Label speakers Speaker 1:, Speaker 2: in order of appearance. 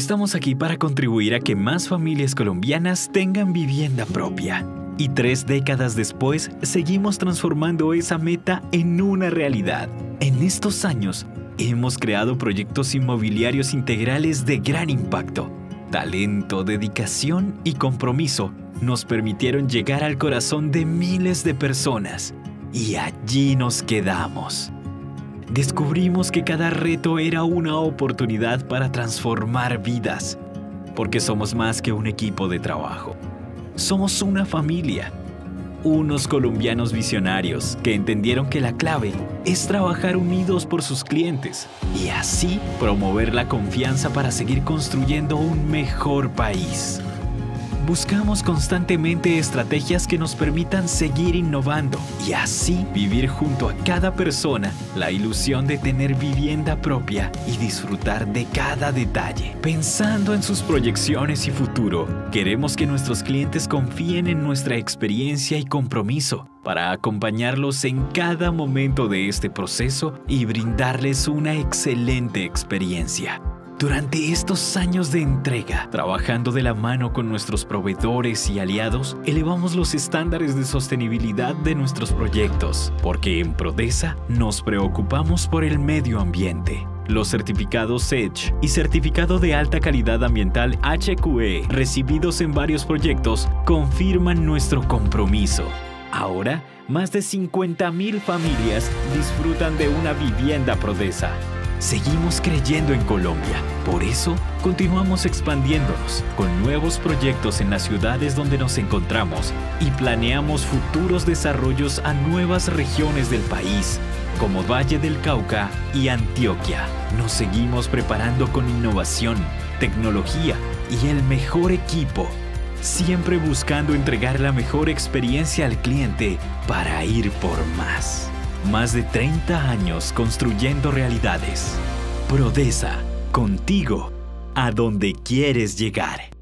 Speaker 1: Estamos aquí para contribuir a que más familias colombianas tengan vivienda propia. Y 3 décadas después, seguimos transformando esa meta en una realidad. En estos años, hemos creado proyectos inmobiliarios integrales de gran impacto. Talento, dedicación y compromiso nos permitieron llegar al corazón de miles de personas. Y allí nos quedamos. Descubrimos que cada reto era una oportunidad para transformar vidas, porque somos más que un equipo de trabajo. Somos una familia, unos colombianos visionarios que entendieron que la clave es trabajar unidos por sus clientes y así promover la confianza para seguir construyendo un mejor país. Buscamos constantemente estrategias que nos permitan seguir innovando y así vivir junto a cada persona la ilusión de tener vivienda propia y disfrutar de cada detalle. Pensando en sus proyecciones y futuro, queremos que nuestros clientes confíen en nuestra experiencia y compromiso para acompañarlos en cada momento de este proceso y brindarles una excelente experiencia. Durante estos años de entrega, trabajando de la mano con nuestros proveedores y aliados, elevamos los estándares de sostenibilidad de nuestros proyectos, porque en Prodesa nos preocupamos por el medio ambiente. Los certificados EDGE y Certificado de Alta Calidad Ambiental HQE, recibidos en varios proyectos, confirman nuestro compromiso. Ahora, más de 50.000 familias disfrutan de una vivienda Prodesa. Seguimos creyendo en Colombia, por eso continuamos expandiéndonos con nuevos proyectos en las ciudades donde nos encontramos y planeamos futuros desarrollos a nuevas regiones del país, como Valle del Cauca y Antioquia. Nos seguimos preparando con innovación, tecnología y el mejor equipo, siempre buscando entregar la mejor experiencia al cliente para ir por más. Más de 30 años construyendo realidades. Prodesa, contigo, a donde quieres llegar.